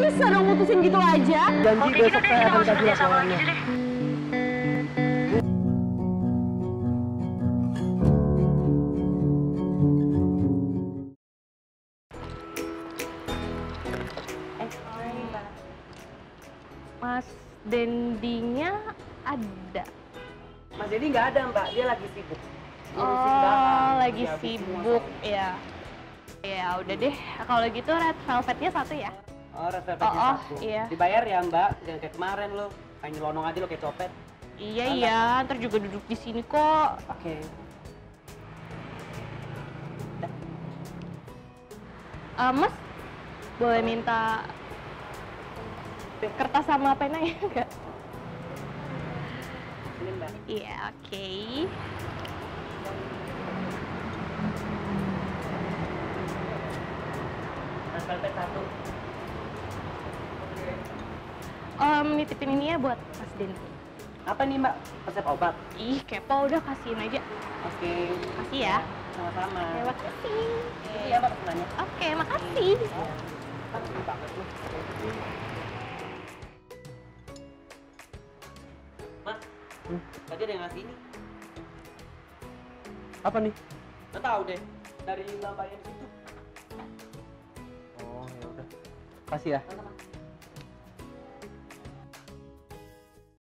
bisa dong mutusin gitu aja? Janji besok saya akan kasih laporannya. Mas Dendinya ada. Mas Dedi nggak ada Mbak, dia lagi sibuk. Oh, lagi sibuk ya. Ya udah deh, kalau gitu red velvetnya satu ya. Oh, red velvetnya satu. Iya. Dibayar ya Mbak, jangan kayak kemarin lo. Kayak nyelonong aja lo kayak copet. Iya iya, ntar juga duduk di sini kok. Oke. Mas, boleh minta kertas sama pena ya enggak? Ini Mbak. Iya, oke. Red velvet satu. Nitipin ini ya buat Mas Dendi. Apa nih Mbak? Resep obat? Ih, kepo, udah kasihin aja. Oke. Makasih ya. Sama-sama. Terima kasih. Iya Mbak pesanannya. Oke, makasih. Makasih banget lo. Mas, tadi ada yang ngasih ini. Apa nih? Nggak tahu deh. Dari Mbak yang di situ. Oh ya udah. Kasih ya. Sama-sama.